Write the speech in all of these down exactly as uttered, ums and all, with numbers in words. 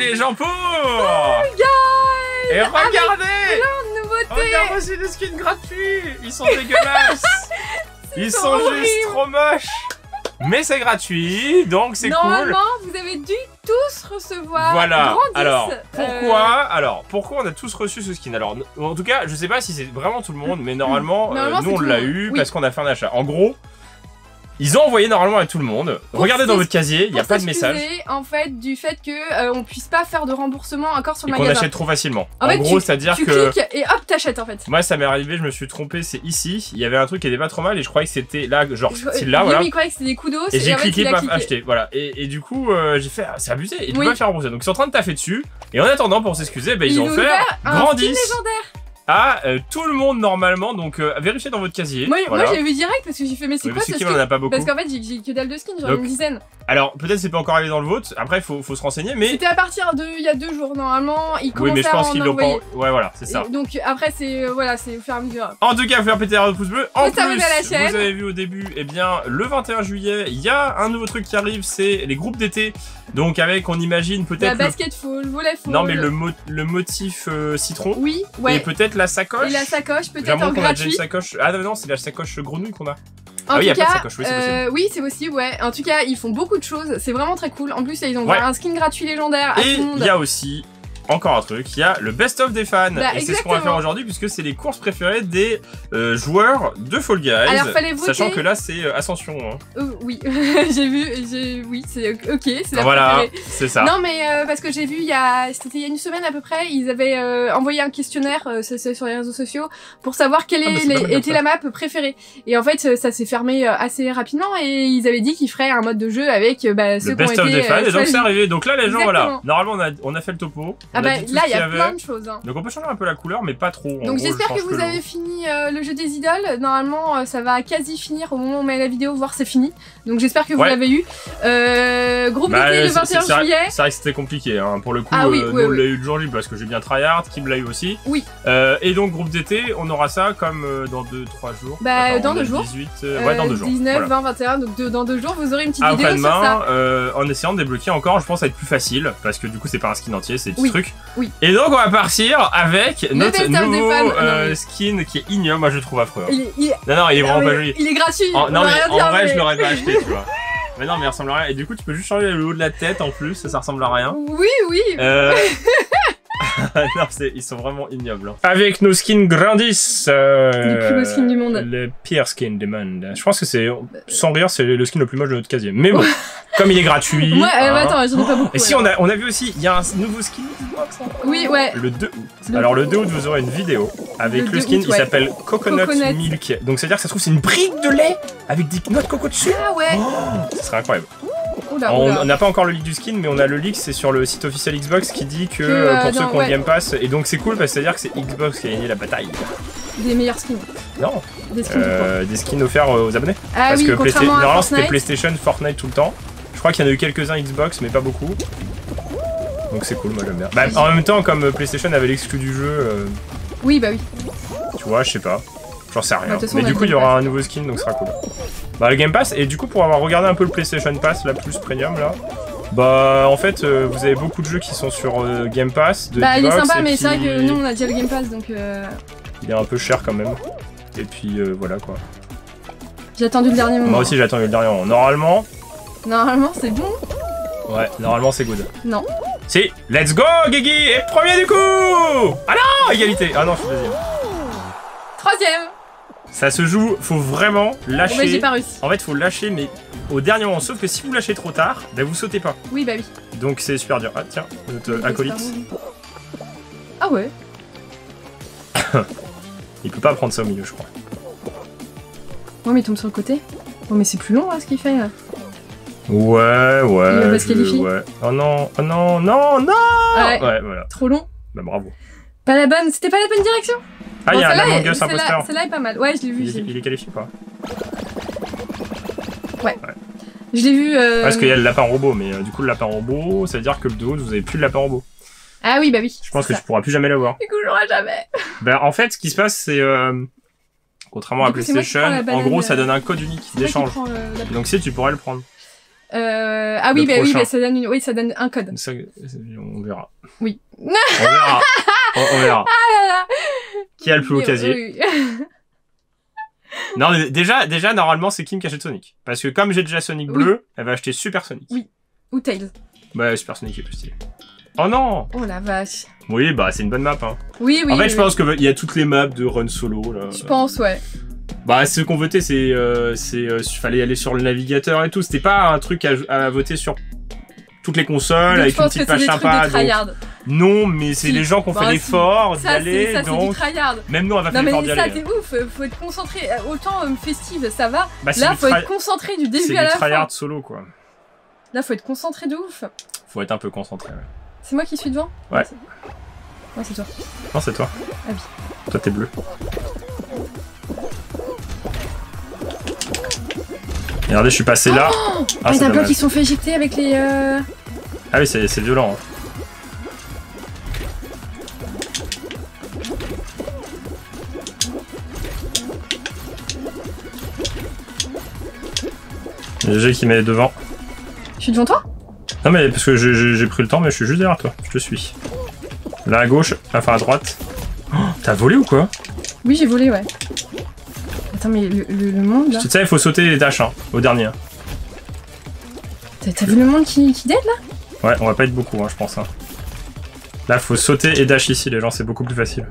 les gens pour. Oh, guys. Et regardez. Plein de nouveautés. Regarde aussi des skins gratuits. Ils sont dégueulasses. Ils sont horrible. juste trop moches. Mais c'est gratuit, donc c'est cool. Normalement, vous avez dû tous recevoir. Voilà. Grandis, Alors, pourquoi euh... Alors, pourquoi on a tous reçu ce skin? Alors, en tout cas, je sais pas si c'est vraiment tout le monde, mais normalement, Normalement euh, nous on tout le l'a monde. eu Oui. parce qu'on a fait un achat. En gros, ils ont envoyé normalement à tout le monde. Pour Regardez dans s'ex- votre casier, il n'y a pour pas de message. s'excuser, en fait, du fait que euh, on puisse pas faire de remboursement encore sur Et le qu'on magasin. achète trop facilement. En En, fait, gros, tu- c'est-à-dire Tu que. cliques et hop, t'achètes en fait. Moi, ça m'est arrivé, je me suis trompé, c'est ici. Il y avait un truc qui était pas trop mal et je croyais que c'était là, genre, Je- style là, Guillaume, voilà. il croyait que c'était des coups d'os. Et j'ai en fait, cliqué, il a paf, cliqué. acheter, voilà. Et, et du coup, euh, j'ai fait, ah, c'est abusé, et tu Oui. peux pas faire rembourser. Donc ils sont en train de taffer dessus. Et en attendant, pour s'excuser, ben, ils, Ils ont ont offert ouvert un Grandis skin légendaire. à euh, tout le monde normalement. Donc euh, vérifiez dans votre casier. Moi, voilà. moi j'ai vu direct parce que j'ai fait, mais c'est Oui, quoi mais c'est ce qui, skin? on en a pas beaucoup. Parce qu'en fait, j'ai j'ai que dalle de skins, j'en ai Donc, une dizaine. Alors peut-être c'est pas encore arrivé dans le vôtre. Après, faut, faut se renseigner. Mais C'était à partir de il y a deux jours normalement. Ils oui, commençaient mais je à pense en qu'ils l'ont pas. envoyer. Ouais, voilà, c'est ça. Et donc après, c'est euh, voilà, c'est au fur et à mesure. En tout cas, faut faire péter un pouce bleu. En Faut s'abonner plus, à la chaîne. vous avez vu au début, eh bien, le vingt et un juillet, il y a un nouveau truc qui arrive, c'est les groupes d'été. Donc avec, on imagine La peut-être. Le... basketball, volley football. Non, mais le, mo- le motif euh, citron. Oui, Et ouais. peut-être la sacoche. Et la sacoche peut-être J'avoue en qu'on a déjà une gratuit. sacoche. Ah non, non, c'est la sacoche grenouille qu'on a. En Ah oui, tout y a pas de cas, sacoche, oui, c'est euh, oui, c'est possible, ouais. En tout cas, ils font beaucoup de choses. C'est vraiment très cool. En plus, là, ils ont Ouais. un skin gratuit légendaire à Et tout le monde. il y a aussi encore un truc, il y a le best-of des fans. Bah, et c'est ce qu'on va exactement. faire aujourd'hui puisque c'est les courses préférées des euh, joueurs de Fall Guys. Alors, fallait voter. Sachant que là, c'est euh, Ascension. Hein. Euh, oui, j'ai vu, j'ai, oui, c'est ok, c'est la Voilà, préférée. c'est ça. Non, mais euh, parce que j'ai vu il y a, c'était il y a une semaine à peu près, ils avaient euh, envoyé un questionnaire euh, c'est- c'est sur les réseaux sociaux pour savoir quelle Ah, bah, est, c'est pas les- mal comme était ça. la map préférée. Et en fait, euh, ça s'est fermé euh, assez rapidement et ils avaient dit qu'ils feraient un mode de jeu avec euh, bah, ceux Le qui ont best-of été des fans. euh, Et donc, choisis. c'est arrivé. Donc là, les gens, voilà. Exactement. Normalement, on a, on a fait le topo. Ah on bah a dit tout là, ce il y qu'il a avait. plein de choses. Hein. Donc on peut changer un peu la couleur, mais pas trop. En Donc gros, j'espère je que change vous le avez lot. fini euh, le jeu des idoles. Normalement, euh, ça va quasi finir au moment où on met la vidéo, voir c'est fini. Donc j'espère que vous Ouais. l'avez eu. Euh, groupe Bah, d'été le c'est- vingt et un c'est- c'est vrai- juillet. C'est vrai que c'était compliqué, hein. Pour le coup, Ah oui, euh, oui, nous, on oui. l'a eu le jour J parce que j'ai bien tryhard, Kim l'a eu aussi. Oui. Euh, et donc, groupe d'été, on aura ça comme euh, dans deux trois jours. Bah, Attends, dans on a deux jours. dix-huit, euh, ouais, dans deux jours. dix-neuf, Voilà. vingt, vingt et un. Donc de- dans deux jours, vous aurez une petite vidéo sur Après-demain, ça. euh, en essayant de débloquer encore, je pense que ça va être plus facile parce que du coup, c'est pas un skin entier, c'est des petits Oui. trucs. Oui. Et donc, on va partir avec notre best-of des nouveau fans. euh, Non, mais- skin qui est ignoble. Moi, je le trouve affreux. hein. Il est, il est- Non, non, il est non, vraiment mais pas joli. il est gratuit. En- on non, va mais rien en dire, vrai, mais- je l'aurais pas acheté, tu vois. Mais non, mais il ressemble à rien. Et du coup, tu peux juste changer le haut de la tête en plus, ça, ça ressemble à rien. Oui, oui. Euh... non, c'est- ils sont vraiment ignobles. hein. Avec nos skins Grandis. Euh... Le plus beau skin du monde. Le pire skin du monde. Je pense que c'est, sans rire, c'est le skin le plus moche de notre casier. Mais bon, comme il est gratuit. Moi, euh, hein. attends, j'en ai pas beaucoup. Et si alors. on a, on a vu aussi, il y a un nouveau skin Xbox. hein. Oui, ouais. Le deux août. Le- Alors le deux aût, vous aurez une vidéo avec Le le, deux skin, août, il ouais. s'appelle Coconut, Coconut. Milk. Donc c'est-à-dire que ça se trouve c'est une brique de lait avec des noix de coco dessus. Ah ouais. Oh, ce serait incroyable. Oula, On oula. on n'a pas encore le leak du skin, mais on a le leak, c'est sur le site officiel Xbox qui dit que, Que, euh, euh, pour ceux non, qui ont ouais. le Game Pass, et donc c'est cool parce que c'est-à-dire que c'est Xbox qui a gagné la bataille. Des meilleurs skins. Non, Des skins de quoi. euh, des skins offerts euh, aux abonnés. Ah parce oui, que Playsta- contrairement à normalement c'était Fortnite. PlayStation, Fortnite tout le temps. Je crois qu'il y en a eu quelques-uns Xbox, mais pas beaucoup. Donc c'est cool, moi j'aime bien. Bah, en même temps, comme euh, PlayStation avait l'exclu du jeu, euh, Oui, bah oui. tu vois, je sais pas. J'en sais rien. Bah, de toute façon, mais on a du le coup, il y Game aura un nouveau skin, donc ce sera cool. Bah, le Game Pass, et du coup, pour avoir regardé un peu le PlayStation Pass, la plus premium là, bah, en fait, euh, vous avez beaucoup de jeux qui sont sur euh, Game Pass. De Bah, il est Xbox, sympa, et mais c'est vrai puis que nous, on a déjà le Game Pass, donc euh, il est un peu cher quand même. Et puis euh, voilà quoi. j'ai attendu le dernier moment. Moi aussi, j'ai attendu le dernier moment. Normalement, Normalement, c'est bon. ouais, normalement c'est good. Non. Si, let's go, Guigui! Et premier du coup! Ah non, égalité! Ah non, je suis deuxième. Troisième. Ça se joue, faut vraiment Bon, bah, j'ai lâcher. pas réussi. En fait, faut lâcher, mais au dernier moment. Sauf que si vous lâchez trop tard, bah vous sautez pas. Oui, bah oui. Donc c'est super dur. Ah tiens, notre Oui, acolyte. c'est pas bon. Ah ouais. Il peut pas prendre ça au milieu, je crois. Ouais, mais il tombe sur le côté. Oh, mais c'est plus long, là, ce qu'il fait, là. Ouais, ouais. Il va pas se je- qualifier. ouais. Oh non, oh non, non, non! Ouais. Ouais, voilà. Trop long. Bah bravo. Pas la bonne. C'était pas la bonne direction. Ah, il y a un celle-là Among est- Us celle-là- imposteur. Celle-là est pas mal. Ouais, je l'ai vu. Il je l'ai est, vu. il est qualifié ou pas? Je l'ai vu. euh, Parce qu'il y a le lapin robot, mais euh, du coup, le lapin robot, ça veut dire que le deux août, vous avez plus le lapin robot. Ah oui, bah oui. Je pense c'est que ça. tu pourras plus jamais l'avoir. Du coup, j'aurai jamais. Bah, en fait, ce qui se passe, c'est. Euh, contrairement à Du coup, c'est moi qui PlayStation, prends la en banane, gros, ça euh, donne un code unique C'est moi qui d'échange. prends le- la- Donc, si, tu pourrais le prendre. Euh... Ah oui, Le bah oui, prochain. bah ça donne une... oui, ça donne un code. Ça, on verra. Oui. On verra. on, on verra. Ah là là. Qui a le plus haut Oui, casier? oui. Non, mais déjà, déjà, normalement, c'est Kim qui achète Sonic. Parce que comme j'ai déjà Sonic Oui. bleu, elle va acheter Super Sonic. Oui. Ou Tails. Bah, Super Sonic est plus stylé. Oh non! Oh la vache. Oui, bah, c'est une bonne map, hein. Oui, oui. en fait, oui, je oui. pense qu'il y a toutes les maps de Run Solo, là. Je pense, ouais. Bah, ce qu'on votait, c'est... Euh, c'est euh, fallait aller sur le navigateur et tout. C'était pas un truc à, à voter sur toutes les consoles, Donc, avec je une pense que petite c'est page des trucs sympa. de tryhard. Donc... Non, mais c'est Si. les gens qui ont Bah, fait si. l'effort Ça, d'y aller, c'est ça, c'est du donc... tryhard. Même nous, on va faire Non mais l'effort d'y ça aller. c'est ouf, faut être concentré. Autant euh, festive, ça va. Bah, c'est Là, du faut try- être concentré du C'est début du à la fin. tryhard solo, quoi. Là, faut être concentré de ouf. Faut être un peu concentré, ouais. C'est moi qui suis devant? Ouais. Non, c'est toi. Non, c'est toi. Ah oui. Toi, t'es bleu. Regardez, je suis passé là. Oh ah, mais c'est t'as peur dommage. qu'ils se sont fait éjecter avec les... Euh... Ah oui, c'est c'est violent. Hein. G G qui met devant. Je suis devant toi? Non mais parce que j'ai- j'ai j'ai pris le temps, mais je suis juste derrière toi. Je te suis. Là à gauche, enfin à droite. Oh, t'as volé ou quoi? Oui, j'ai volé, ouais. Attends, mais le, le, le monde, là... Tu sais, il faut sauter les dashs, hein, au dernier. T'as t'as vu le monde qui, qui dead, là? Ouais, on va pas être beaucoup, hein, je pense. Hein. Là, faut sauter et dash ici, les gens, c'est beaucoup plus facile.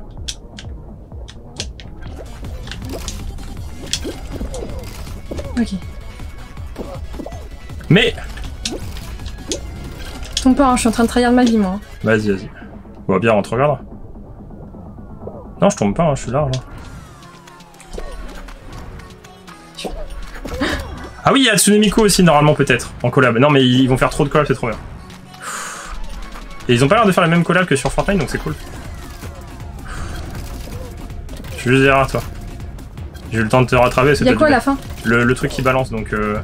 Ok. Mais Tombe pas, hein, je suis en train de trahir ma vie, moi. hein. vas-y, vas-y. On va bien, on te regarde. Non, je tombe pas, hein, je suis large. hein. Ah oui, il y a Tsunemiko aussi, normalement, peut-être, en collab. Non, mais ils vont faire trop de collab, c'est trop bien. Et ils ont pas l'air de faire les mêmes collabs que sur Fortnite, donc c'est cool. Je suis juste derrière toi. J'ai eu le temps de te rattraper. Y'a quoi à la fin? le, le truc qui balance, donc... Euh...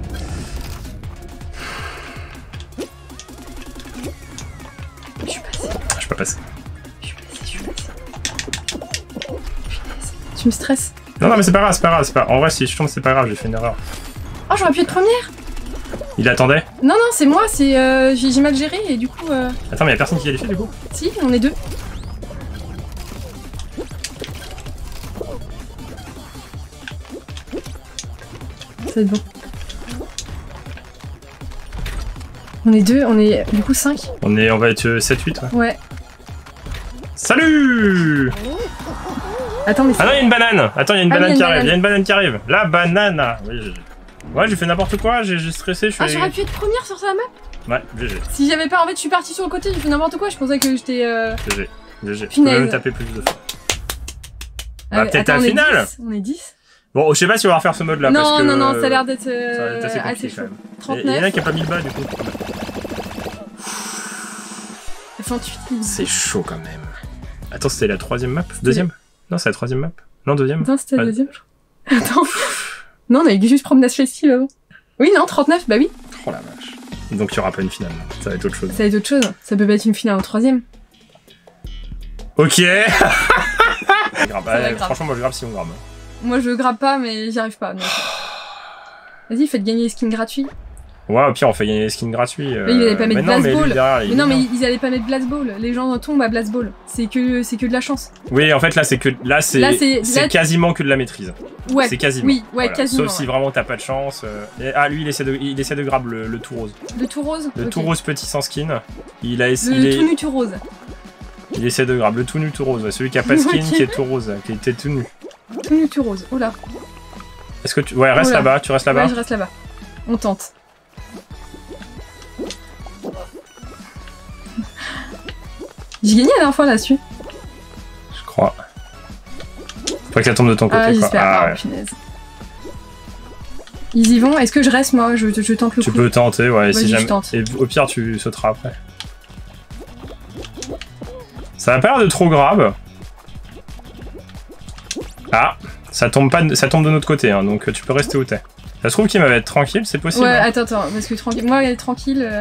Je suis passé, Je suis pas passé. je suis passé, je suis passé. Je suis passé. Tu me stresses? Non, non, mais c'est pas grave, c'est pas grave. c'est Pas... En vrai, si je tombe, c'est pas grave, j'ai fait une erreur. Oh, j'aurais pu être première! Il attendait. Non, non, c'est moi, c'est... Euh, j'ai j'ai mal géré et du coup... Euh... Attends, mais y'a personne qui qualifie du coup? Si, on est deux. Ça va être bon. On est deux, on est du coup cinq. On, est, on va être sept huit. Ouais. Ouais. Salut! Attends, mais c'est... Ah non, il y a une banane! Attends, il y a une Ah oui, banane il y qui a une arrive. Il y banane. a une banane qui arrive. La banane! Oui, j'ai... Ouais, j'ai fait n'importe quoi, j'ai j'ai stressé, je suis Ah, allé- j'aurais pu être première sur sa map. Ouais, G G. Si j'avais pas... En fait, je suis partie sur le côté, j'ai fait n'importe quoi, je pensais que j'étais... Euh... G G. G G. Je peux Punaise. même taper plus de fois. ah, Bah, peut-être attends, à la on est finale. dix, On est dix. Bon, je sais pas si on va refaire ce mode là. Non, parce que, non, non, ça a euh, l'air d'être ça va euh, être assez assez compliqué chaud. quand même. Il y en a trente-neuf. qui a pas mis le bas du coup. trente-huit. C'est chaud quand même. Attends, c'était la troisième map? Deuxième? Non, c'est la troisième map. Non, deuxième. Attends, c'était la Ouais. deuxième, je crois. Attends. Non, on avait juste promenade festive avant. Oui, non, trente-neuf, bah oui. Oh la vache. Donc il y aura pas une finale. Ça va être autre chose. Ça va être autre chose. Ça peut pas être une finale au troisième. Ok. Grave. va Ouais, grave. franchement, moi je grave si on grave. Moi, je grappe pas, mais j'y arrive pas. donc. Vas-y, faites gagner les skins gratuits. Ouais, au pire, on fait gagner des skins gratuits. euh, Mais il allait pas mettre mais non, Blast mais lui, Ball. derrière, il Mais est non, mais bien. ils allaient pas mettre Blast Ball. Les gens tombent à Blast Ball. C'est que, c'est que de la chance. Oui, en fait, là, c'est que là, c'est Là, c'est- c'est là- quasiment que de la maîtrise. Ouais. C'est quasiment. Oui, ouais, Voilà. quasiment. Sauf si ouais. vraiment t'as pas de chance. euh, et- ah, lui, il essaie de, il essaie de grab le, le tout rose. Le tout rose. Le Ok. tout rose petit sans skin. Il a, Le il, est- tout nu tout rose. il essaie de grab le tout nu tout rose. Ouais, celui qui a pas de skin, Ok. qui est tout rose, qui était tout nu. Tout nu tout rose. Oh là. Est-ce que tu, ouais, reste Oula. là-bas. Tu restes là-bas. Ouais, je reste là-bas. On tente. J'ai gagné la dernière fois là-dessus. Je crois. Faut que ça tombe de ton côté. Ah, quoi. j'espère. Ah, Ah, ouais. punaise. Ils y vont. Est-ce que je reste, moi je, je tente le Tu coup. peux tenter, ouais. Vas-y, Si je jamais. tente. Et au pire, tu sauteras après. Ça a pas l'air de trop grave. Ah, ça tombe pas, de- ça tombe de notre côté, hein, donc tu peux rester où t'es. Ça se trouve qu'il va être tranquille, c'est possible. Ouais, hein. attends, attends. Parce que tranquille. Moi, elle est tranquille. euh,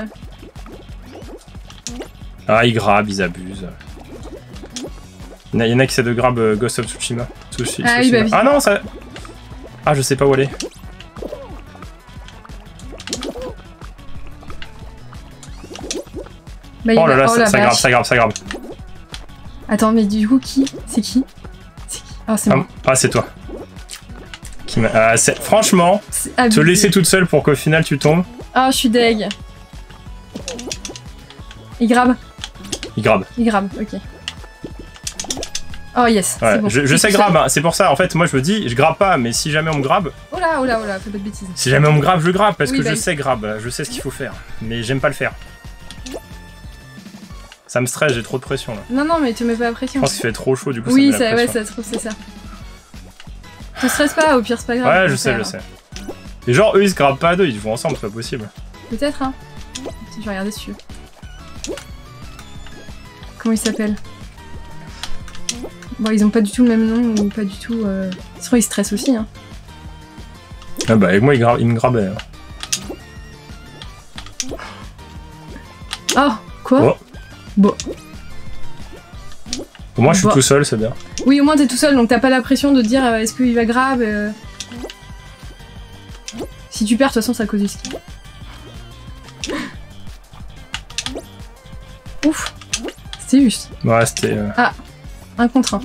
Ah, ils grabent, ils abusent. Il y en a, il y en a qui essaient de grab euh, Ghost of Tsushima. Tsushi- Ah oui, Tsushima. bah oui. Ah non, ça. Ah, je sais pas où aller. Bah, il Oh là va- là, oh ça, la ça vache. grabe, ça grabe, ça grabe. Attends, mais du coup, qui? C'est qui? C'est qui? Ah, c'est Ah, moi. ah, c'est toi. Qui m'a- ah, c'est- franchement, C'est te abusé. laisser toute seule pour qu'au final tu tombes, Ah, je suis deg. Il grabe. il grabe. Il grabe, ok. Oh yes, Ouais, c'est bon. je, je C'est sais tout grabe, ça. hein. C'est pour ça, en fait, moi je me dis, je grabe pas, mais si jamais on me grabe, Oh là, oh là, oh là, fais pas de bêtises. si jamais on me grabe, je grabe, parce Oui, que bah je oui. sais grabe, je sais ce qu'il faut faire, mais j'aime pas le faire. Ça me stresse, j'ai trop de pression là. Non, non, mais te mets pas la Je pression. pense qu'il fait trop chaud, du coup Oui, ça me met ça, la ouais, pression. ça se trouve, c'est ça. Te stresse pas, au pire, c'est pas grave. Ouais, on je peut sais, faire. je sais. Et genre, eux ils se grabent pas à deux, ils jouent ensemble, c'est pas possible. Peut-être, hein. Je vais regarder dessus. Comment il s'appelle? Bon, ils ont pas du tout le même nom ou pas du tout. Euh... Sinon, ils stressent aussi, hein. Ah bah, avec moi, il, gra- il me grabait. hein. Oh, quoi? Oh. Bon. Au moins, je suis Bah. tout seul, c'est bien. Oui, au moins t'es tout seul, donc t'as pas la pression de te dire euh, est-ce qu'il va grave. euh. Si tu perds, de toute façon, c'est à cause du ski. Ouf, c'était juste. Ouais, c'était. euh, Un contre un.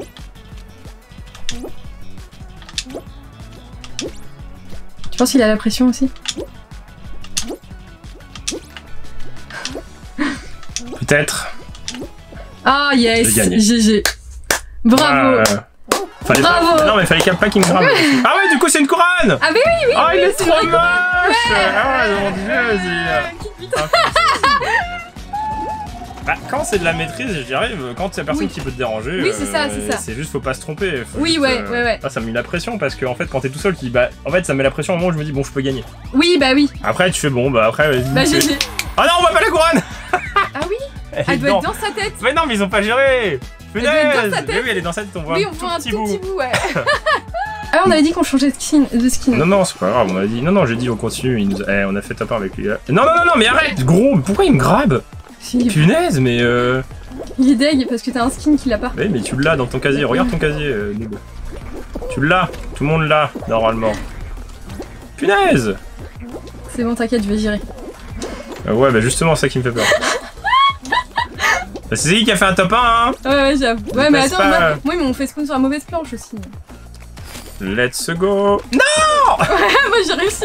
Tu penses qu'il a la pression aussi? Peut-être. Ah yes, J'ai gagné. G G. Bravo. Euh, fallait Bravo. Pas... Non, mais fallait pas qu'il me grabe. Ah ouais, du coup, c'est une couronne! Ah mais oui, oui, Ah, il oui, est c'est trop vrai que- moche! Ah ouais, mon dieu, c'est. Euh, qui putain. Bah, quand c'est de la maîtrise, j'y arrive. Quand il y a personne Oui. qui peut te déranger, Oui, c'est ça, euh, c'est ça. C'est juste, faut pas se tromper. faut Oui, juste, ouais, ouais, ouais. Ah, ça me met la pression parce que, en fait, quand t'es tout seul, tu dis, bah, en fait, ça me met la pression au moment où je me dis, bon, je peux gagner. Oui, bah oui. Après, tu fais, bon, bah, après, vas-y, Bah tu G fais- G. Ah non, on voit pas la couronne! Ah oui, Elle est elle doit dedans. être dans sa tête. Mais non, mais ils ont pas géré! Elle doit être dans Punaise! sa tête. Mais oui, elle est dans sa tête, on voit Oui, un on tout voit un petit tout bout. petit bout, ouais. Ah, on avait dit qu'on changeait de skin. De skin. Non, non, c'est pas grave, on a dit. Non, non, j'ai dit on continue, il nous a- eh, on a fait top un avec lui. Non, non, non, non, mais arrête, gros, pourquoi il me grabe? Si, Punaise, mais euh. il est deg parce que t'as un skin qu'il a pas. Oui, mais tu l'as dans ton casier, regarde ton casier, euh, noob. Tu l'as, tout le monde l'a, normalement. Punaise! C'est bon, t'inquiète, je vais gérer. Euh, ouais, bah justement, c'est ça qui me fait peur. Bah, c'est qui qui a fait un top un, hein? Ouais, ouais, j'avoue. Ouais, mais passe attends, pas. moi, moi, ils m'ont fait spawn sur la mauvaise planche aussi. Let's go! moi, j'ai réussi.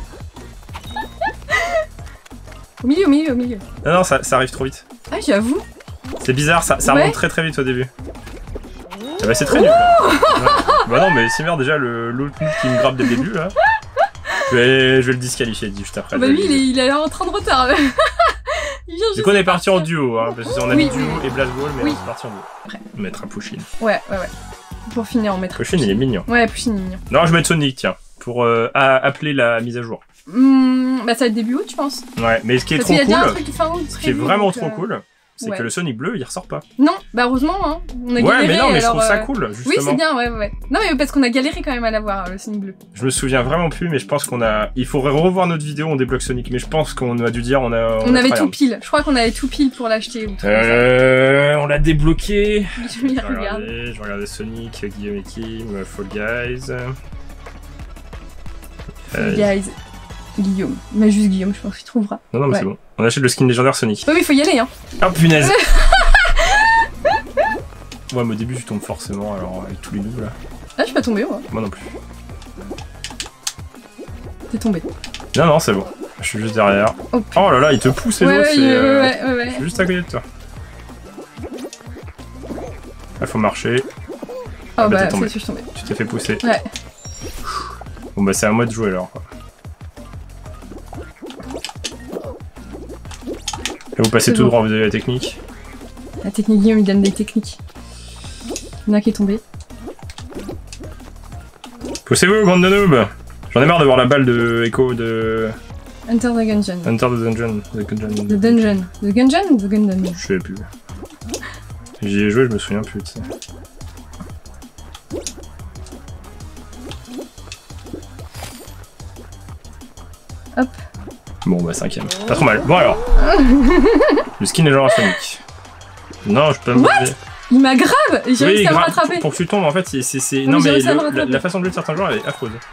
Au milieu, au milieu, au milieu. Non, non, ça, ça arrive trop vite. Ah, j'avoue. C'est bizarre, ça, ça Ouais. remonte très très vite au début. Ah bah c'est très nul. là. Ouais. Bah non, mais c'est merde déjà le- l'autre noob qui me grabe dès le début là. Je vais, je vais le disqualifier juste après. Bah, je vais lui, le- il est, il est en train de retard. il vient Du juste coup on est de parti en partir. duo, hein, parce qu'on a Oui, mis duo oui, oui. et Blast Ball, mais Oui. on est parti en duo. Après. On mettra Pushin. Ouais, ouais, ouais. Pour finir, on mettra. Pushin il est mignon. Ouais, Pushin, il est mignon. Non, je vais mettre Sonic, tiens, pour euh, a- appeler la mise à jour. Hmm, bah, ça va être début aut, je pense. Ouais, mais ce qui est Parce trop qu'il y a déjà un cool, truc fin août ce qui est prévu, vraiment donc, trop euh, cool, c'est ouais. que le Sonic bleu il ressort pas. Non, bah, heureusement, hein. On a Ouais, galéré. mais non, mais je alors, trouve ça euh, cool, Oui, justement. c'est bien, ouais, ouais, ouais. Non, mais parce qu'on a galéré quand même à l'avoir, le Sonic bleu. Je me souviens vraiment plus, mais je pense qu'on a. Il faudrait revoir notre vidéo, on débloque Sonic, mais je pense qu'on a dû dire on a. On a avait tryhard. tout pile. Je crois qu'on avait tout pile pour l'acheter. ou tout comme ça. Euh, on l'a débloqué. Je Je vais y vais regarder. regarder, je vais regarder Sonic, Guillaume et Kim, Fall Guys. Euh, Guys. Guillaume. Mais juste Guillaume, je pense qu'il trouvera. non, non, mais Ouais. c'est bon. On achète le skin légendaire Sonic. Oui, il faut y aller, hein. Oh punaise! Ouais, mais au début, tu tombes forcément, alors avec tous les noobs là. Ah, je suis pas tombé, moi. Moi non plus. T'es tombé. Non, non, c'est bon. Je suis juste derrière. Oh, Oh là là, il te pousse les Ouais, autres, ouais, c'est. ouais, euh, ouais, ouais, Je ouais. suis juste à côté de toi. Là, faut marcher. Oh, bah, t'es bah, tombé. c'est sûr, je suis tombé. Tu t'es fait pousser. Ouais. Bon, bah, c'est à moi de jouer alors. Quoi. Et vous passez C'est tout bon. droit, vous avez la technique. La technique Guillaume, il donne des techniques. Il y en a un qui est tombé. Poussez-vous, bande de noobs! J'en ai marre de voir la balle de Echo de Enter the Gungeon. Enter the Dungeon. The Dungeon. The Dungeon. The Gungeon ou The Gungeon? Je sais plus. J'y ai joué, je me souviens plus, tu sais. Hop. Bon, bah, cinquième. Pas trop mal. Bon, alors. Le skin est genre Sonic. Non, je peux me. What? Il m'a grave. J'ai réussi à me grave, rattraper. Pour, pour que tu tombes, en fait, c'est. c'est- c'est- Oui, Non, j'ai mais réussi à me le- la, rattraper. la façon de jouer de certains joueurs, elle est affreuse.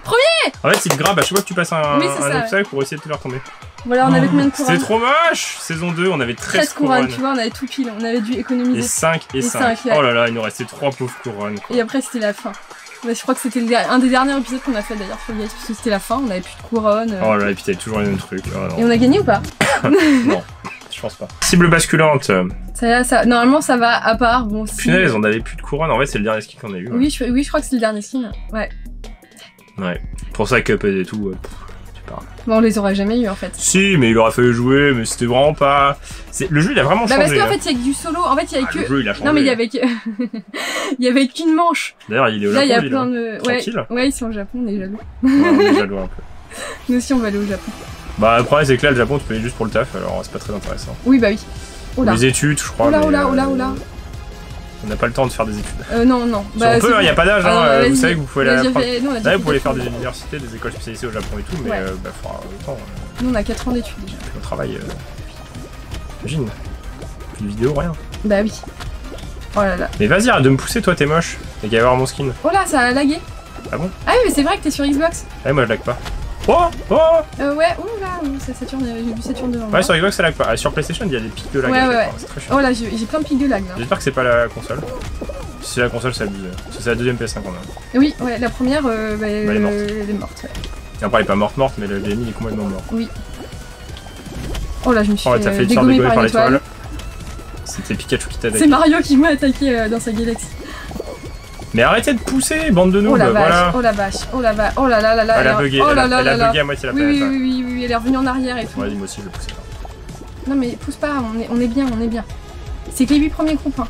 En fait, il te grabe à chaque fois que tu passes un, Oui, un ça, obstacle pour essayer de te faire tomber. Voilà, on avait combien de couronnes? C'était trop moche. Saison deux, on avait treize, treize couronnes, couronnes. tu vois, on avait tout pile, on avait dû économiser. Et cinq et, Et cinq. cinq, ouais. Oh là là, il nous restait trois pauvres couronnes. Quoi. Et après, c'était la fin. Ouais, je crois que c'était un des derniers épisodes qu'on a fait d'ailleurs sur le Guys, parce que c'était la fin, on avait plus de couronnes. Oh là là, et puis t'avais toujours les mêmes trucs. Oh, non. Et on a gagné ou pas? Non, je pense pas. Cible basculante. Ça, ça, normalement, ça va, à part, bon, si... Punaise, on avait plus de couronnes. En fait, c'est le dernier skin qu'on a eu. Ouais. Oui, je, oui, je crois que c'est le dernier skin, ouais. Ouais. Pour ça, Cuphead et tout, ouais. Pff, tu parles. Bon, on les aurait jamais eu en fait. Si, mais il aurait fallu jouer, mais c'était vraiment pas... Le jeu, il a vraiment bah changé. Parce qu'en hein. fait, il y a que du solo. En fait, il y a ah, que... Le jeu, il a changé. Non, mais il y avait que... il y avait qu'une manche. D'ailleurs, il est au Là, Japon, il y a lui, plein là. de... Tranquille. Ouais, ouais, ils sont au Japon, on est jaloux. Ouais, on est jaloux un peu. Nous aussi, on va aller au Japon. Bah, le problème, c'est que là, le Japon, tu peux aller juste pour le taf, alors c'est pas très intéressant. Oui, bah oui. Oh là. Les études, je crois. Oh là, mais, oh là, oh là, euh, oh là. On n'a pas le temps de faire des études. Euh, non, non. Bah, on peut, il n'y a pas d'âge, hein, ah, vous savez que vous pouvez la aller à la fait... nous, on a Là, vous pouvez aller faire des des universités, des écoles spécialisées au Japon et tout, mais ouais. euh, bah, faudra le temps. Euh... Nous, on a quatre ans d'études déjà. Puis on travaille. Euh... Imagine. Plus de vidéos, rien. Bah oui. Oh là là. Mais vas-y, arrête de me pousser, toi, t'es moche. Et qu'il va y avoir mon skin. Oh là, ça a lagué. Ah bon? Ah oui, mais c'est vrai que t'es sur Xbox. Ah, moi, je lag pas. Oh! Oh! Euh, ouais, ouh là, ouh, ça Saturne, j'ai vu Saturne devant moi. Ouais, sur Xbox, ça lag pas. Ah, sur PlayStation, il y a des pics de lag. Ouais, ouais, ouais. C'est très chiant. Oh là, j'ai plein de pics de lag là. J'espère que c'est pas la console. Si c'est la console, c'est abusé. Parce que c'est la deuxième P S cinq qu'on a. Oui, ouais, la première, euh, bah, elle est morte. euh, elle est morte, ouais. Et après, elle est pas morte, morte, mais le G M I il est complètement mort. Oui. Oh là, je me suis Oh, fait, t'as fait euh, te faire dégommer dégommer par une par étoile. l'étoile. C'était Pikachu qui t'a C'est attaqué. Mario qui m'a attaqué euh, dans sa galaxie. Mais arrêtez de pousser, bande de noobs, Oh la vache, voilà. oh la vache, oh la vache, oh là là là là. Elle a bugué, oh elle là a, là elle là a là. bugué à moitié la Oui, planète. oui, là. oui, oui, oui, elle est revenue en arrière et tout. Ouais, moi aussi je le poussais. Non mais pousse pas, on est, on est bien, on est bien. C'est que les huit premiers groupes, hein.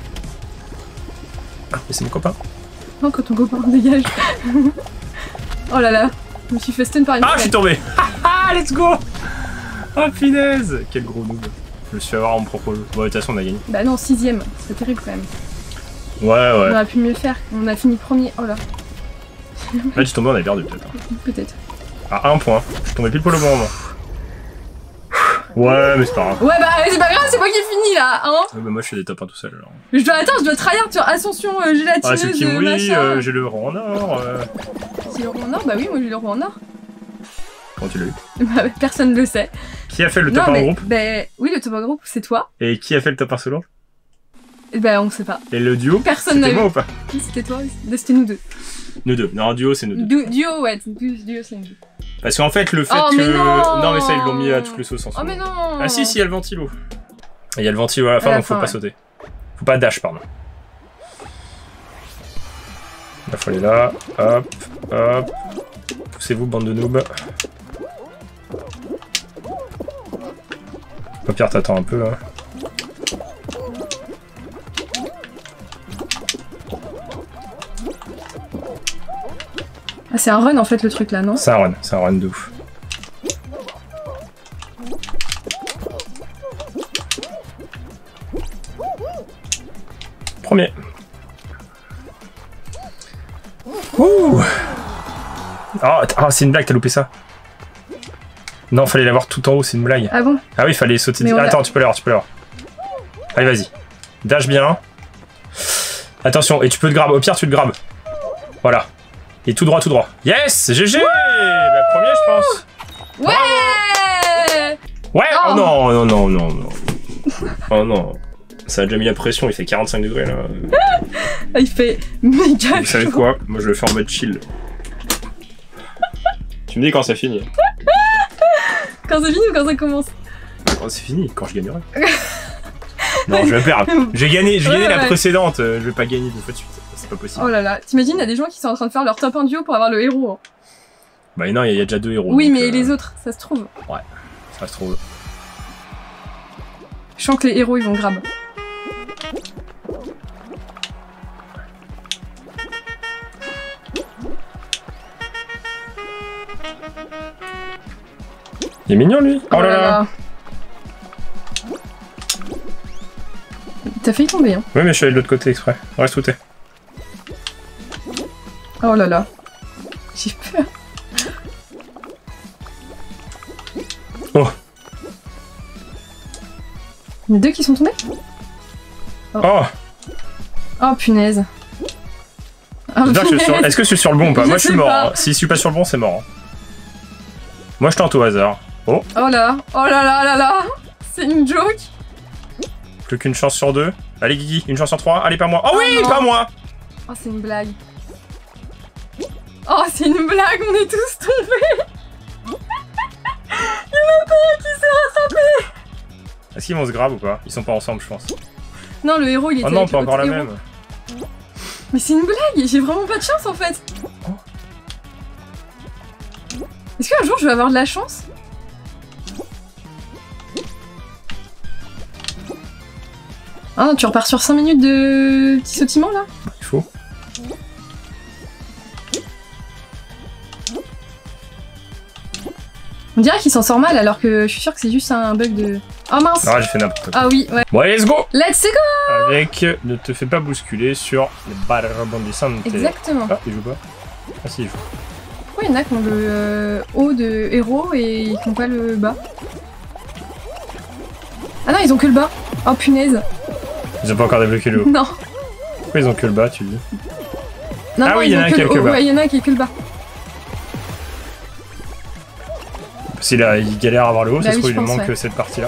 Ah, mais c'est mon copain. Non, quand ton copain dégage. Oh là là, je me suis fait stun par une Ah, je suis tombé. Ah, let's go. Oh, punaise. Quel gros noob. Je me suis fait avoir en propre jeu. Bon, de toute façon, on a gagné. Bah non, sixième, c'est terrible quand même. Ouais, ouais. On aurait pu mieux faire, on a fini premier, oh là. Là, je suis tombé, on a perdu peut-être. Peut-être. À un point. Je suis tombé pile pour le bon moment. Ouais, mais c'est pas grave. Ouais bah c'est pas grave, c'est moi qui ai fini là, hein. Ouais, bah, moi, je fais des top un tout seul alors. Je dois, attends, je dois tryhard sur Ascension euh, Ah, gélatineuse, c'est qui euh, oui, machin. euh, j'ai le rang en or. Euh... C'est le roi en or? Bah oui, moi j'ai le roi en or. Comment tu l'as eu? Bah personne le sait. Qui a fait le Non, top un mais, groupe? bah oui, le top un groupe, c'est toi. Et qui a fait le top un solo? Bah on sait pas. Et le duo? Personne n'a C'était vu. moi ou pas? Oui, c'était toi, oui. C'était nous deux. Nous deux. Non, duo, c'est nous deux. Du duo, ouais, du- duo, c'est nous deux. Parce qu'en fait, le fait Oh, que. mais non mais ça, ils l'ont mis à toutes les sauces en Oh solo. mais non. Ah si, si, il y a le ventilo. Et il y a le ventilo à la fin, À la donc faut fin, pas ouais. sauter. Faut pas dash, pardon. Là, faut aller là. Hop, hop. Poussez-vous, bande de noobs. Au pire, t'attends un peu. Hein. Ah c'est un run en fait le truc là, non? C'est un run, c'est un run de ouf. Premier. Ouh. Oh, oh c'est une blague, t'as loupé ça. Non, fallait l'avoir tout en haut, c'est une blague. Ah bon? Ah oui, fallait sauter. Mais on Ah, l'a- attends, tu peux l'avoir, tu peux l'avoir. Allez, vas-y. Dash bien. Attention, et tu peux te grab. Au pire, tu te grabes. Voilà. Et tout droit, tout droit. Yes, G G. Bah, premier, je pense. Ouais. Ouais. Oh, Oh. non, non, non, non, non. Oh non. Ça a déjà mis la pression, il fait quarante-cinq degrés là. Ah, il fait méga Vous savez chaud. quoi? Moi, je le fais en mode chill. Tu me dis quand ça finit. Quand c'est fini ou quand ça commence? Quand c'est fini, quand je gagnerai. Non, je vais perdre. J'ai gagné, j'ai Ouais, gagné la ouais. précédente. euh, Je vais pas gagner deux fois de suite. C'est pas possible. Oh là là, t'imagines, il y a des gens qui sont en train de faire leur top un duo pour avoir le héros. Hein. Bah non, il y, y a déjà deux héros. Oui, donc, mais euh, les autres, ça se trouve. Ça se trouve. Je sens que les héros ils vont grab. Il est mignon lui. Oh, là là. T'as failli tomber, hein. Oui, mais je suis allé de l'autre côté exprès. Reste où t'es. Oh là là. J'ai peur. Oh. Il y en a deux qui sont tombés? Oh. Oh punaise. Oh Ah, J'espère que je suis sur- Est-ce que je suis sur le bon ou pas? Je Moi je suis sais mort. pas. Hein. Si je suis pas sur le bon, c'est mort. Hein. Moi je tente au hasard. Oh, Oh là, oh là là là là. C'est une joke. plus qu'une chance sur deux. Allez Guigui, une chance sur trois. Allez, pas moi. Oh Oh oui, non. pas moi. Oh, c'est une blague. Oh, c'est une blague, on est tous tombés. Il y en a pas un qui s'est rattrapé. Est-ce qu'ils vont se grave ou pas? Ils sont pas ensemble, je pense. Non, le héros, il était Oh non, avec pas l'autre encore la héros. même. Mais c'est une blague, j'ai vraiment pas de chance en fait. Est-ce qu'un jour je vais avoir de la chance? Ah non, tu repars sur cinq minutes de petit sautillement là? Il faut. On dirait qu'il s'en sort mal alors que je suis sûre que c'est juste un bug de... Oh mince! Ah, j'ai fait n'importe quoi. Ah oui, ouais. Bon, allez, let's go. Let's go! Avec euh, ne te fais pas bousculer sur les barres rebondissantes. Exactement. Ah, il joue pas. Ah si, il joue. Pourquoi il y en a qui ont le euh, haut de héros et qui n'ont pas le bas? Ah non, ils ont que le bas. Oh punaise. Ils ont pas encore débloqué le haut. Non. Pourquoi ils ont que le bas, tu dis? Non, Ah non, oui, ils il y en ont a un que qui a le que le haut. bas. Ouais, il y en a un qui a que le bas. Parce qu'il a, il galère à avoir le haut, Bah ça se oui, trouve, je il lui pense, manque ouais. cette partie-là.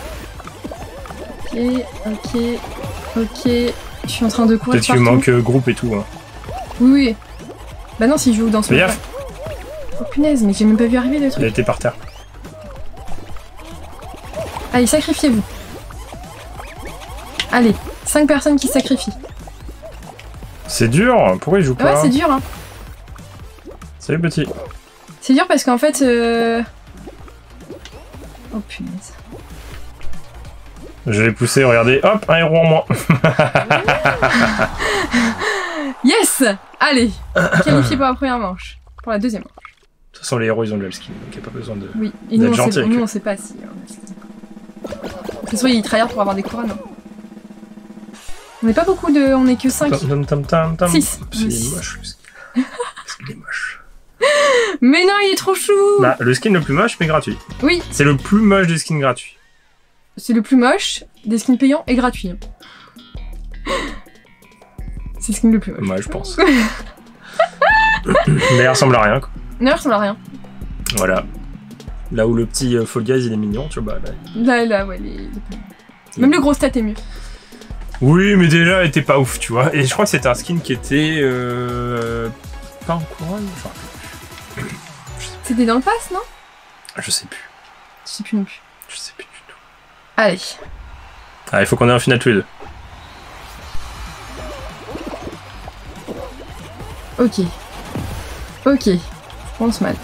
Ok, ok, ok. Je suis en train de courir Peut-être qu'il lui partout. manque euh, groupe et tout. Hein. Oui, oui. Bah non, s'il joue dans ce Fais mode. gaffe. Oh punaise, mais j'ai même pas vu arriver le Il a truc. été par terre. Allez, sacrifiez-vous. Allez, cinq personnes qui se sacrifient. C'est dur, pourquoi il joue Ah ouais, pas? c'est dur, hein. Salut petit. C'est dur parce qu'en fait... Euh... Oh punaise. Je l'ai poussé, regardez, hop, un héros en moins. Yes! Allez, qualifié pour la première manche. Pour la deuxième manche. De toute façon, les héros, ils ont de skin, donc il n'y a pas besoin de... Oui, et Vous nous, êtes on gentil sait, avec nous eux. on sait pas si... C'est soit il tryhard pour avoir des couronnes. hein. On n'est pas beaucoup de... On est que cinq. Tam, tam, tam, tam. Six. Parce qu'il Oui. est moche, le skin. Parce qu'il est moche. Mais non, il est trop chou! Bah, le skin le plus moche, mais gratuit. Oui, C'est le plus moche des skins gratuits. c'est le plus moche, des skins payants et gratuits. C'est le skin le plus moche. Ouais, je pense. Mais il ressemble à rien, quoi. Non, il ressemble à rien. Voilà. Là où le petit euh, Fall Guys, il est mignon, tu vois, bah, là, Là, là, ouais, les... les- Même le gros stat est mieux. oui, mais déjà, elle était pas ouf, tu vois. Et je crois que c'était un skin qui était... Euh... pas en couronne, enfin... C'était dans le pass, non? Je sais plus. Je sais plus non plus. Je sais plus du tout. Allez. Ah, il faut qu'on ait un final tous les deux. Ok. Ok. Je pense mal.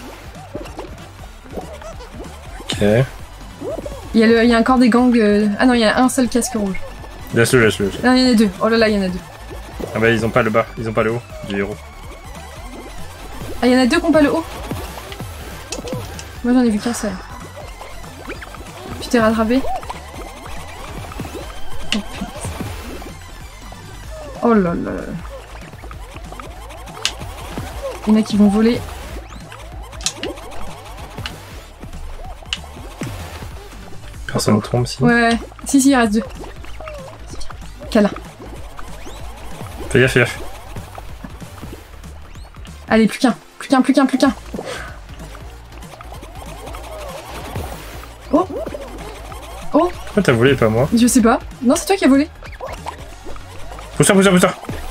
Ok. Il y, a le... il y a encore des gangs... euh, Ah non, il y a un seul casque rouge. Laisse-le, laisse-le. laisse-le. Non, il y en a deux. Oh là là, il y en a deux. Ah bah, ils ont pas le bas, ils ont pas le haut du héros. Ah, il y en a deux qui ont pas le haut. Moi, j'en ai vu qu'un seul. Tu t'es rattrapé? Oh, punaise. Oh là là là. Il y en a qui vont voler. Personne ne trompe si. Ouais, ouais. Si, si, il reste deux. Câlin. Fais gaffe, fais gaffe. Allez, plus qu'un. Plus qu'un, plus qu'un, plus qu'un. Oh! Oh! Pourquoi t'as volé et pas moi? Je sais pas. Non, c'est toi qui as volé. Pousse-toi, pousse-toi, pousse-toi.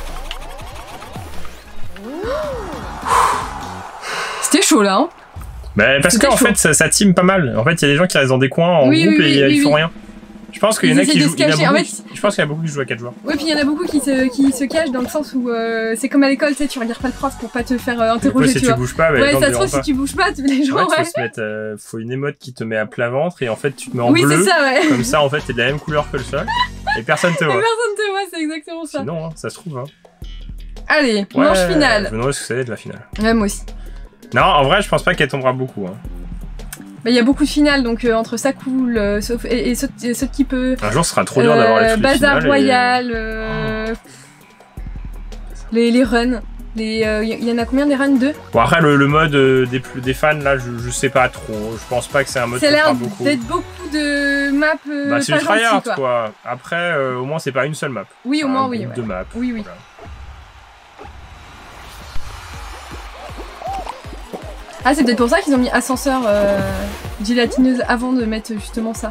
C'était chaud là, hein? Bah, parce C'était qu'en chaud. fait, ça, ça team pas mal. En fait, il y a des gens qui restent dans des coins en Oui, groupe oui, et oui, euh, oui, ils font oui. rien. Je pense qu'il y en Ils a qui essaient de jouent. se il y en a cacher. En beaucoup fait- qui- Je pense qu'il y en a beaucoup qui jouent à quatre joueurs. Ouais, puis il y en a beaucoup qui se, qui se cachent dans le sens où euh, c'est comme à l'école, tu sais, tu regardes pas le prof pour pas te faire euh, Du coup, interroger, si tu tu vois. bouges pas, bah, les Ouais, gens ça te se trouve, verront si pas. tu bouges pas, tu- les gens, En fait, ouais. faut se mettre, euh, faut une émote qui te met à plat ventre et en fait tu te mets en Oui, bleu. c'est ça, ouais. Comme ça, en fait, t'es de la même couleur que le sol et personne te Et voit. personne te voit, c'est exactement ça. Sinon, hein, ça se trouve. Hein. Allez, Ouais, manche Je finale. me demande ce que ça va être la finale. Ouais, moi aussi. Non, en vrai, je pense pas qu'elle tombera beaucoup. Hein. Bah, il y a beaucoup de finales, donc euh, entre ça coule, euh, sauf, et, et saute, et saute qui peut. Un jour, ce sera trop dur d'avoir les Euh, toutes les Bazar finales et- Royal, euh, les, les runs. Il euh, y, y en a combien des runs? Deux? Bon, après, le, le mode euh, des, plus- des fans, là, je, je sais pas trop. Je pense pas que c'est un mode Ça a qui fera l'air beaucoup. d'être beaucoup de maps. Euh, Bah, c'est pas du tryhard, gentilles, quoi. quoi. Après, euh, au moins, c'est pas une seule map. Oui, au C'est moins, un oui. groupe Ouais. de maps. Oui, oui. Voilà. Ah, c'est peut-être pour ça qu'ils ont mis ascenseur euh, gélatineuse avant de mettre justement ça.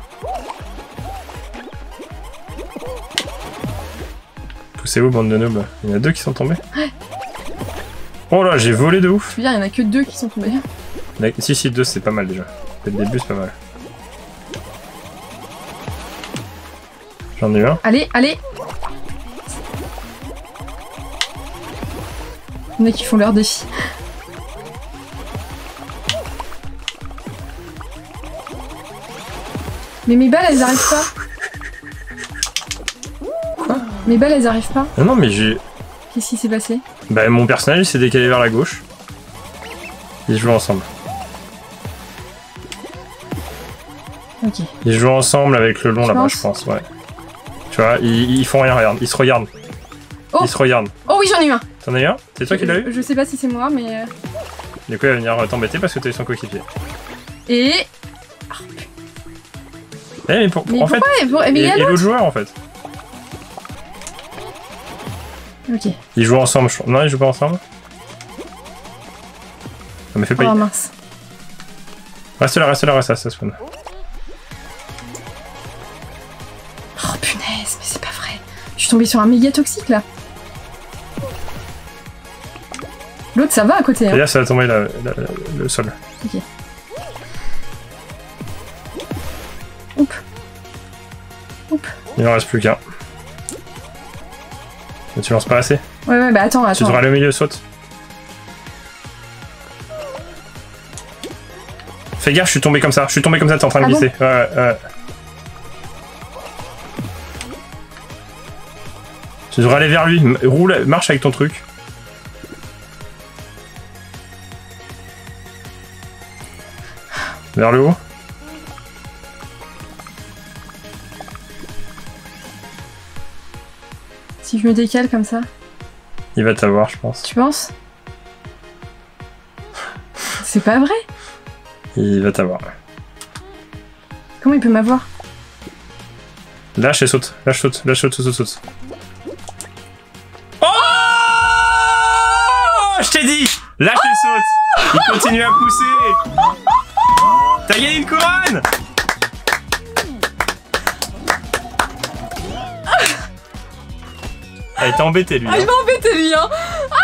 Poussez-vous, bande de noobs. Il y en a deux qui sont tombés. Oh là, j'ai volé de ouf. Je veux dire, il y en a que deux qui sont tombés. Si, si, deux, c'est pas mal déjà. Le début, c'est pas mal. J'en ai eu un. Allez, allez. Il y en a qui font leur défi. Mais mes balles, elles arrivent pas. Quoi? Mes balles, elles arrivent pas. Non, non, mais j'ai... Qu'est-ce qui s'est passé? Bah, mon personnage, il s'est décalé vers la gauche. Ils jouent ensemble. Ok. Ils jouent ensemble avec le long là-bas, penses? je pense, ouais. Tu vois, ils, ils font rien, regarde. Ils se regardent. Oh. Ils se regardent. Oh oui, j'en ai eu un. T'en as eu un? C'est toi qui l'as eu? Je sais pas si c'est moi, mais... euh, Du coup, il va venir t'embêter parce que t'as eu son coéquipier. Et... Eh, mais pour, pour- Mais en fait... pourquoi pour... Mais Et, il y a et l'autre. l'autre joueur, en fait. Ok. Ils jouent ensemble, je... Non, ils jouent pas ensemble. Ça me fait pas... Oh mince. Reste là, reste là, reste là, ça spawn. Oh punaise, mais c'est pas vrai. Je suis tombée sur un méga toxique là. L'autre ça va à côté. Hein. C'est-à-dire, ça va tomber la- la- la- le sol. Ok. Oups. Oups. Il en reste plus qu'un. Mais tu lances pas assez. Ouais, ouais, bah attends, Tu attends. devras aller au milieu, saute. Fais gaffe, je suis tombé comme ça. Je suis tombé comme ça, t'es en train de Ah bon? glisser. Ouais, ouais, ouais. Tu devrais aller vers lui. M- Roule, marche avec ton truc. Vers le haut. Si je me décale comme ça, Il va t'avoir, je pense. tu penses? C'est pas vrai? Il va t'avoir. Comment il peut m'avoir? Lâche et saute. Lâche, saute. Lâche, saute, saute, saute. Oh! Je t'ai dit! Lâche et saute! Il continue à pousser! T'as gagné une couronne! Elle était embêtée, lui. Ah, il Hein. m'a embêté lui, hein!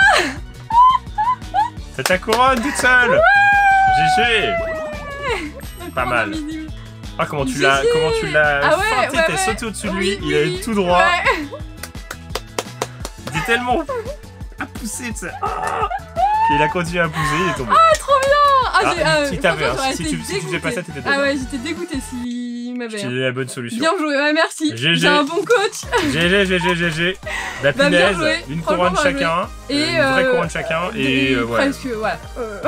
T'as ta couronne toute seule! G G! Pas mal. Ah, comment tu l'as, G G. comment tu l'as Ah ouais, feinté, ouais, t'as ouais. sauté au-dessus de Oui, lui, oui, il est oui. tout droit. Ouais. Il était tellement à pousser, tu sais. Il a continué à pousser, il est tombé. Ah, trop bien! Ah, Ah, j'ai... ah, il t'avait, franchement, hein. j'aurais Si été tu- si tu faisais pas ça, dégoûtée. t'étais Ah dedans. ouais, j'étais dégoûtée s'il Je m'avait... t'ai donné la bonne solution. Bien joué, ouais, merci. G G. J'ai un bon coach. G G, G G, G G. La Bah, bien punaise, joué. une Franchement, couronne bien joué. chacun. Et, une vraie euh, couronne chacun. Et Et euh, ouais. presque, voilà. Euh...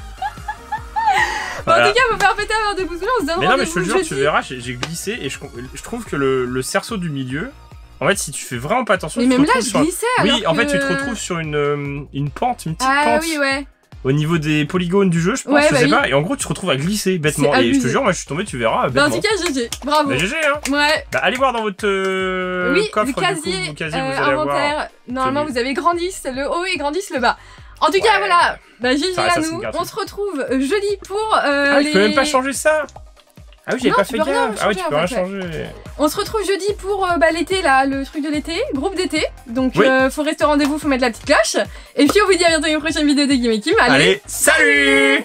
Bon, Voilà. en tout cas, faut faire péter un verre de pouce bleu, on se donne Mais non, mais je te rendez-vous jure, tu jeudi. verras, j'ai j'ai glissé et je, je trouve que le, le cerceau du milieu, en fait, si tu fais vraiment pas attention, Mais tu te même là, retrouves je sur un- glissais alors Oui, en fait, que- tu te retrouves sur une, euh, une pente, une petite Ah pente oui, ouais. au niveau des polygones du jeu, je pense, Ouais, je bah sais oui. pas. Et en gros, tu te retrouves à glisser bêtement. C'est Et je te abusé. jure, moi, je suis tombé, tu verras, Bah, en bêtement. tout cas, G G, bravo. Bah, G G, hein. Ouais. Bah, allez voir dans votre euh, Oui, coffre, le du casier, coup, casier, euh, vous allez avoir. inventaire. Normalement, celui- vous avez grandis le haut et grandis le bas. En tout cas, Ouais. voilà. Bah, G G Ça à reste assez nous. gratuit. On se retrouve jeudi pour euh, Ah, les... je peux même pas changer ça. Ah oui, j'avais Non, pas tu fait peux rien gaffe. Ah oui, changer, tu peux en rien fait, changer. On se retrouve jeudi pour euh, bah, l'été, là, le truc de l'été, groupe d'été. Donc, Oui. euh, faut rester au rendez-vous, faut mettre la petite cloche. Et puis, on vous dit à bientôt dans une prochaine vidéo de Game et Kim. Allez, Allez, salut.